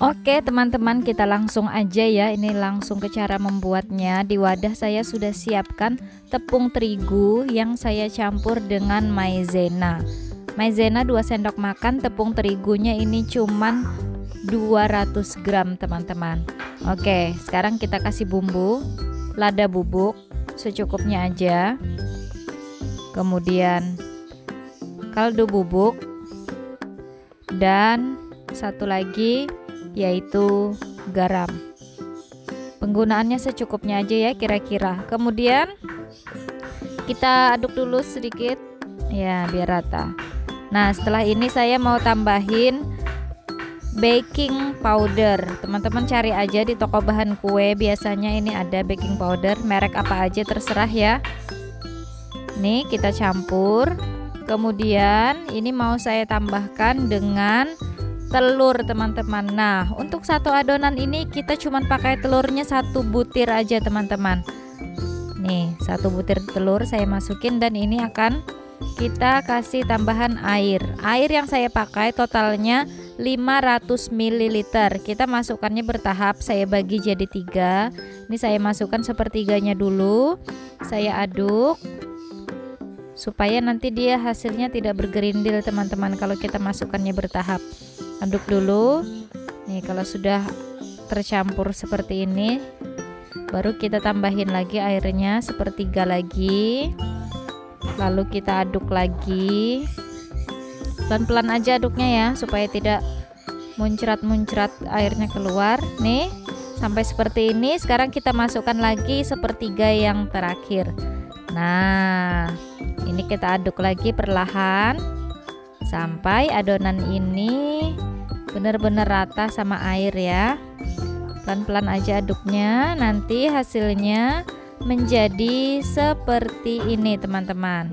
Oke teman-teman, kita langsung aja ya. Ini langsung ke cara membuatnya. Di wadah saya sudah siapkan tepung terigu yang saya campur dengan maizena. Maizena 2 sendok makan, tepung terigunya ini cuman 200 gram teman-teman. Oke, sekarang kita kasih bumbu lada bubuk secukupnya aja. Kemudian kaldu bubuk dan satu lagi yaitu garam. Penggunaannya secukupnya aja ya kira-kira. Kemudian kita aduk dulu sedikit ya biar rata. Nah setelah ini saya mau tambahin baking powder. Teman-teman cari aja di toko bahan kue, biasanya ini ada baking powder, merek apa aja terserah ya. Nih kita campur. Kemudian ini mau saya tambahkan dengan telur teman-teman. Nah untuk satu adonan ini kita cuma pakai telurnya 1 butir aja teman-teman. Nih 1 butir telur saya masukin dan ini akan kita kasih tambahan air. Air yang saya pakai totalnya 500 ml. Kita masukkannya bertahap, saya bagi jadi 3. Ini saya masukkan sepertiganya dulu. Saya aduk supaya nanti dia hasilnya tidak bergerindil teman-teman kalau kita masukkannya bertahap. Aduk dulu. Nih kalau sudah tercampur seperti ini, baru kita tambahin lagi airnya sepertiga lagi. Lalu kita aduk lagi. Pelan-pelan aja aduknya ya supaya tidak muncrat-muncrat airnya keluar. Nih sampai seperti ini. Sekarang kita masukkan lagi sepertiga yang terakhir. Nah ini kita aduk lagi perlahan sampai adonan ini benar-benar rata sama air ya. Pelan-pelan aja aduknya, nanti hasilnya menjadi seperti ini teman-teman.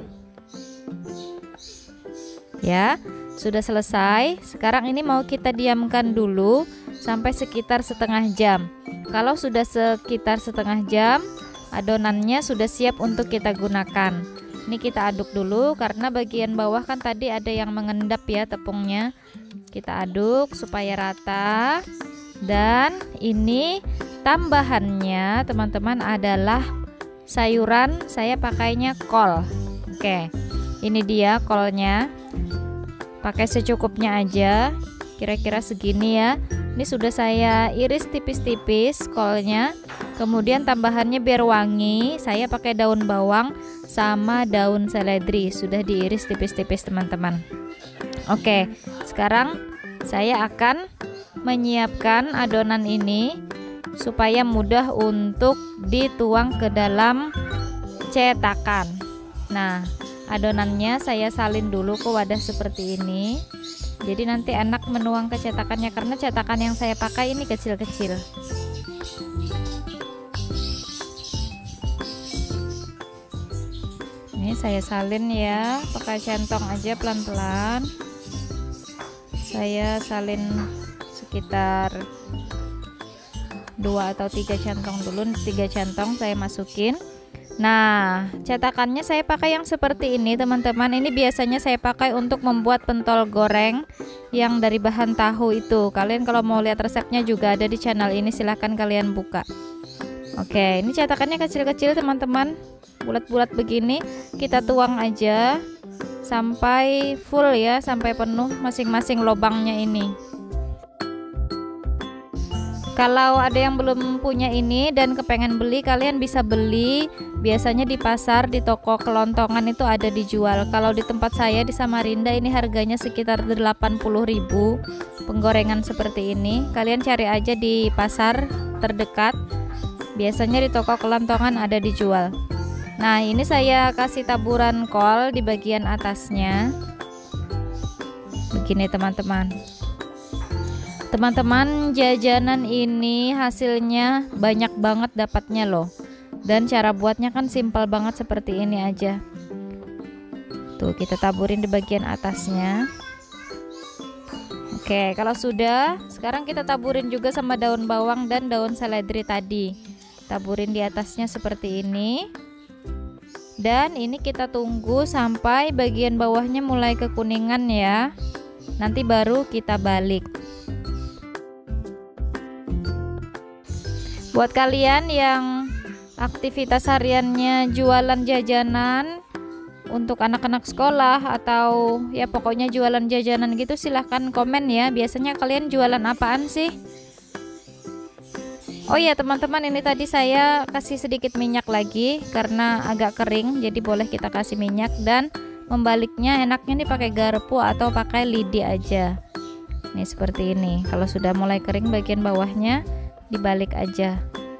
Ya, sudah selesai. Sekarang ini mau kita diamkan dulu sampai sekitar setengah jam. Kalau sudah sekitar setengah jam, adonannya sudah siap untuk kita gunakan. Ini kita aduk dulu karena bagian bawah kan tadi ada yang mengendap ya tepungnya. Kita aduk supaya rata. Dan ini tambahannya teman-teman adalah sayuran, saya pakainya kol. Oke, ini dia kolnya. Pakai secukupnya aja, kira-kira segini ya. Ini sudah saya iris tipis-tipis kolnya. Kemudian tambahannya biar wangi, saya pakai daun bawang sama daun seledri, sudah diiris tipis-tipis teman-teman. Oke, sekarang saya akan menyiapkan adonan ini supaya mudah untuk dituang ke dalam cetakan. Nah adonannya saya salin dulu ke wadah seperti ini, jadi nanti enak menuang ke cetakannya karena cetakan yang saya pakai ini kecil-kecil. Ini saya salin ya, pakai centong aja pelan-pelan. Saya salin sekitar 2 atau 3 centong dulu. 3 centong saya masukin. Nah cetakannya saya pakai yang seperti ini teman-teman. Ini biasanya saya pakai untuk membuat pentol goreng yang dari bahan tahu itu. Kalian kalau mau lihat resepnya juga ada di channel ini, silahkan kalian buka. Oke, ini cetakannya kecil-kecil teman-teman, bulat-bulat begini. Kita tuang aja sampai full ya, sampai penuh masing-masing lubangnya ini. Kalau ada yang belum punya ini dan kepengen beli, kalian bisa beli. Biasanya di pasar, di toko kelontongan itu ada dijual. Kalau di tempat saya di Samarinda ini harganya sekitar 80.000 penggorengan seperti ini. Kalian cari aja di pasar terdekat. Biasanya di toko kelontongan ada dijual. Nah ini saya kasih taburan kol di bagian atasnya. Begini teman-teman. Teman-teman, jajanan ini hasilnya banyak banget dapatnya loh. Dan cara buatnya kan simpel banget seperti ini aja. Tuh kita taburin di bagian atasnya. Oke, kalau sudah, sekarang kita taburin juga sama daun bawang dan daun seledri tadi. Taburin di atasnya seperti ini. Dan ini kita tunggu sampai bagian bawahnya mulai kekuningan ya. Nanti baru kita balik. Buat kalian yang aktivitas hariannya jualan jajanan untuk anak-anak sekolah atau ya pokoknya jualan jajanan gitu, silahkan komen ya. Biasanya kalian jualan apaan sih? Oh iya teman-teman, ini tadi saya kasih sedikit minyak lagi karena agak kering, jadi boleh kita kasih minyak. Dan membaliknya enaknya nih pakai garpu atau pakai lidi aja. Nih seperti ini. Kalau sudah mulai kering bagian bawahnya, dibalik aja.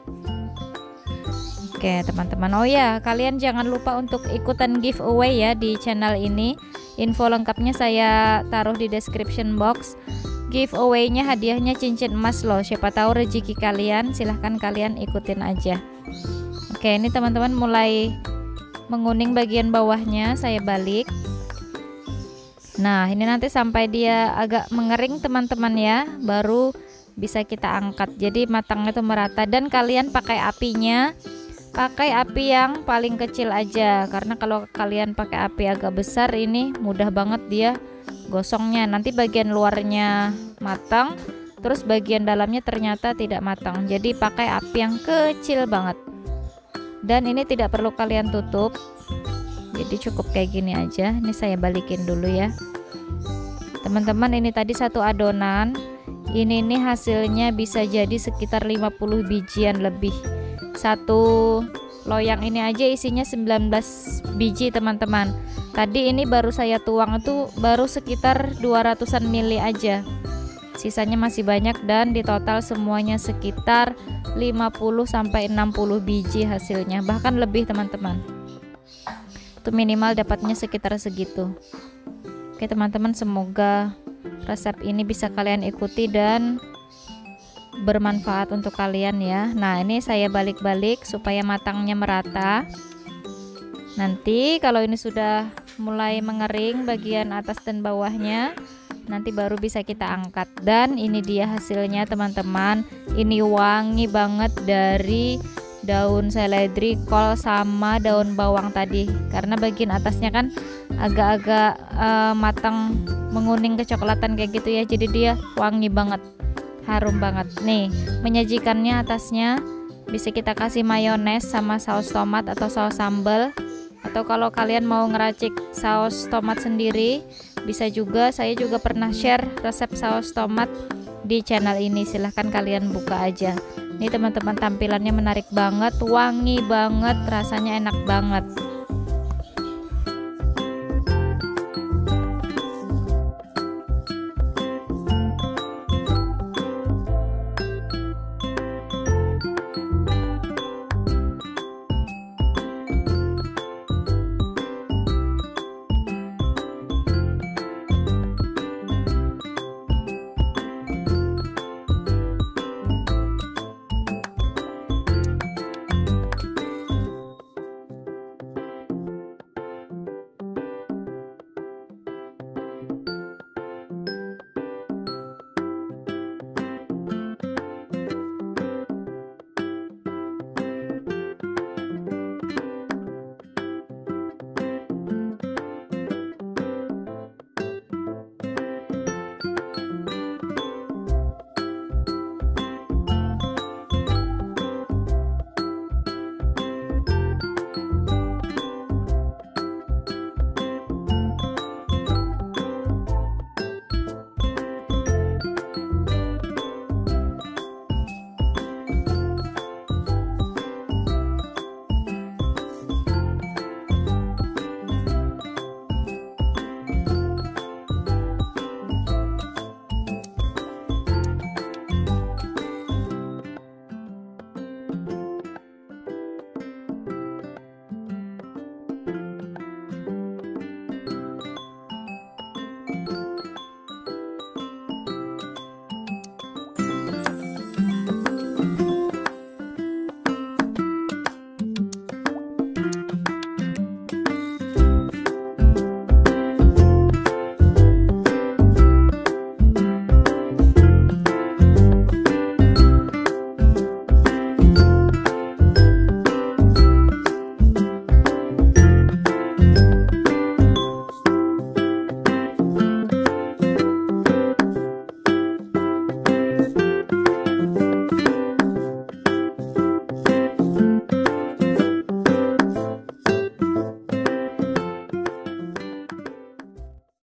Oke teman-teman, oh ya kalian jangan lupa untuk ikutan giveaway ya di channel ini. Info lengkapnya saya taruh di description box. Giveaway-nya hadiahnya cincin emas loh. Siapa tahu rezeki kalian, silahkan kalian ikutin aja. Oke, ini teman-teman mulai menguning bagian bawahnya, saya balik. Nah, ini nanti sampai dia agak mengering teman-teman ya, baru bisa kita angkat. Jadi matangnya itu merata, dan kalian pakai apinya, pakai api yang paling kecil aja, karena kalau kalian pakai api agak besar ini mudah banget dia gosongnya. Nanti bagian luarnya matang, terus bagian dalamnya ternyata tidak matang. Jadi pakai api yang kecil banget. Dan ini tidak perlu kalian tutup. Jadi cukup kayak gini aja. Ini saya balikin dulu ya. Teman-teman, ini tadi satu adonan. Ini nih hasilnya bisa jadi sekitar 50 bijian lebih. Satu loyang ini aja isinya 19 biji teman-teman. Tadi ini baru saya tuang itu baru sekitar 200-an mili aja. Sisanya masih banyak dan di total semuanya sekitar 50-60 biji hasilnya. Bahkan lebih teman-teman. Itu minimal dapatnya sekitar segitu. Oke teman-teman, semoga resep ini bisa kalian ikuti dan bermanfaat untuk kalian ya. Nah, ini saya balik-balik supaya matangnya merata. Nanti kalau ini sudah mulai mengering bagian atas dan bawahnya, nanti baru bisa kita angkat. Dan ini dia hasilnya teman-teman. Ini wangi banget dari daun seledri, kol sama daun bawang tadi. Karena bagian atasnya kan agak-agak matang, menguning kecoklatan kayak gitu ya. Jadi dia wangi banget, harum banget. Nih, menyajikannya atasnya bisa kita kasih mayones sama saus tomat atau saus sambal. Atau kalau kalian mau ngeracik saus tomat sendiri, bisa juga. Saya juga pernah share resep saus tomat di channel ini, silahkan kalian buka aja. Ini teman-teman, tampilannya menarik banget, wangi banget, rasanya enak banget.